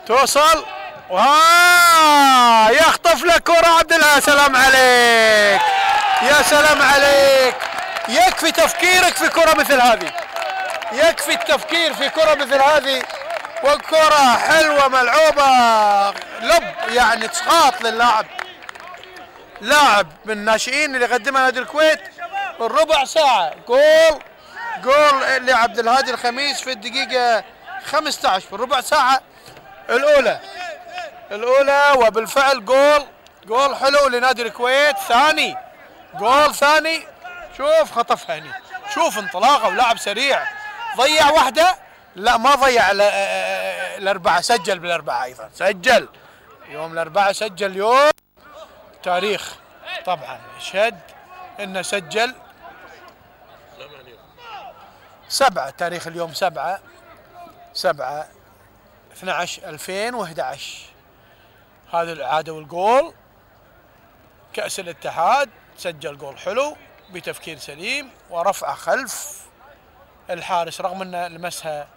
توصل يخطف لك كرة عبد الله. سلام عليك، يا سلام عليك، يكفي تفكيرك في كرة مثل هذه، يكفي التفكير في كرة مثل هذه، والكرة حلوة ملعوبة لب يعني تسقاط للاعب، لاعب من الناشئين اللي قدمها نادي الكويت الربع ساعة. جول لعبد الهادي الخميس في الدقيقة 15 في الربع ساعة الأولى، وبالفعل جول حلو لنادي الكويت. جول ثاني، شوف خطفها هني، شوف انطلاقه ولاعب سريع، ضيع واحدة، لا ما ضيع الأربعة، سجل بالأربعة أيضا، سجل يوم الأربعة، سجل يوم تاريخ طبعا يشهد انه سجل 7 تاريخ اليوم 7/12/2011. هذه الإعادة والجول كأس الاتحاد، سجل جول حلو بتفكير سليم ورفعه خلف الحارس رغم انه لمسها